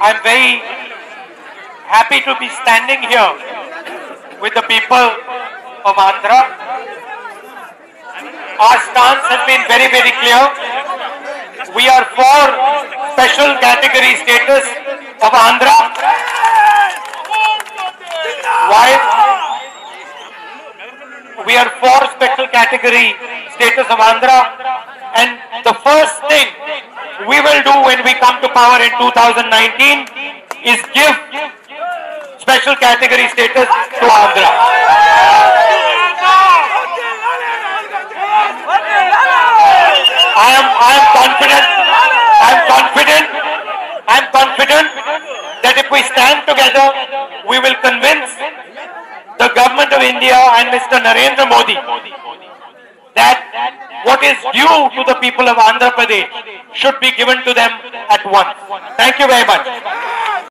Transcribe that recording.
I'm very happy to be standing here with the people of Andhra. Our stance has been very, very clear. We are for special category status of Andhra. Why? We are for special category status of Andhra, and the first thing we will do when we come to power in 2019 is give special category status to Andhra. I am confident that if we stand together, we will convince the government of India and Mr. Narendra Modi that what is due to the people of Andhra Pradesh should be given to them at once. Thank you very much.